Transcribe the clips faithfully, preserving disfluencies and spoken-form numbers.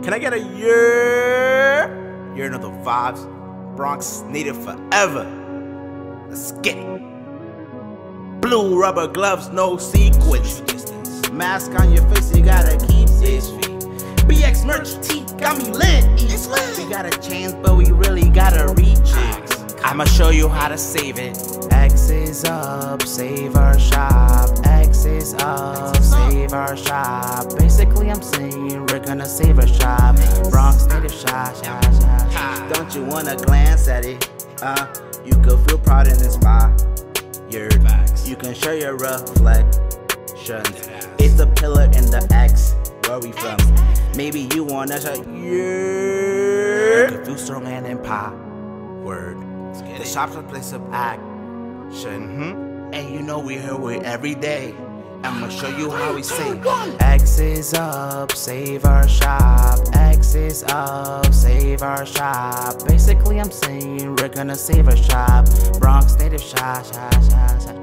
Can I get a year? You're another vibes. Bronx native forever. Let's get it. Blue rubber gloves, no sequins. Mask on your face, you gotta keep it. B X merch T got me lit. It's lit. We got a chance, but we really gotta reach it. I'ma show you how to save it. X is up, save our shop. X is up, save our shop. Basically, I'm saying we're gonna save our shop. Bronx native shop, shop, shop, shop. Don't you wanna glance at it? Uh, you could feel proud and inspired. You can show your reflection. It's the pillar in the X. Where we from? Maybe you wanna show yeah. You feel strong and empowered. The shop's a place of action. Hmm? And you know we're here with every day. I'ma show you how we say X is up, save our shop. X is up, save our shop. Basically I'm saying we're gonna save our shop. Bronx native shop, shop, shop, shop.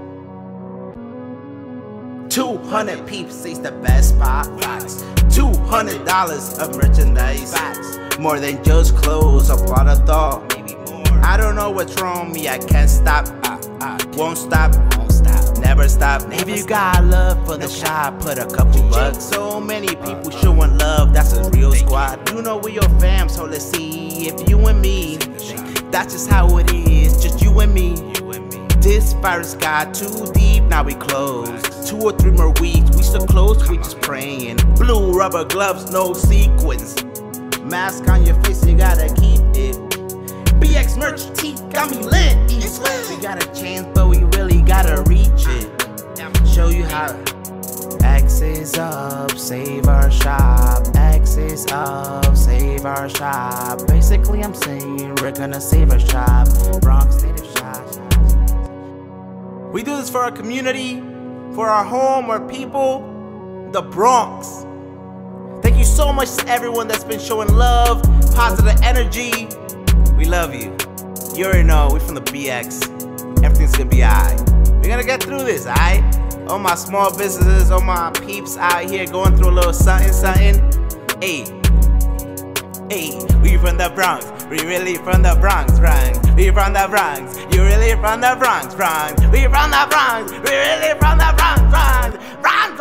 two hundred peeps says the best spot. Facts. two hundred dollars of merchandise. Facts. More than just clothes, a lot of thought. Maybe more. I don't know what's wrong with me, I can't stop. I, I won't stop. Won't stop. Never stop. Never if you stop. Got love for the shop, put a couple bucks. So many people showing love, that's a real squad. You know we're your fam, so let's see if you and me. That's just how it is, just you and me. This virus got too deep, now we close. Two or three more weeks, we so close, we just praying. Blue rubber gloves, no sequins. Mask on your face, you gotta keep it. B X merch T got me lit. It's lit. We got a chance, but we really gotta reach it. Show you how. X is up, save our shop. X is up, save our shop. Basically, I'm saying we're gonna save our shop. Bronx native shop. We do this for our community, for our home, our people, the Bronx. Thank you so much to everyone that's been showing love, positive energy. We love you. You already know, we from the B X. Everything's gonna be alright. We're gonna get through this, alright? All my small businesses, all my peeps out here going through a little something, something. Hey, hey, we from the Bronx. We really from the Bronx, Bronx. We from the Bronx. You really from the Bronx, Bronx. We from the Bronx. We really from the Bronx, Bronx. Bronx,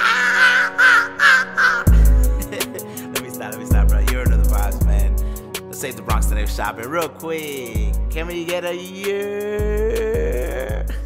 Bronx. Let me stop, let me stop, bro. You're another vibes, man. Let's save the Bronx native shopping real quick. Can we get a year?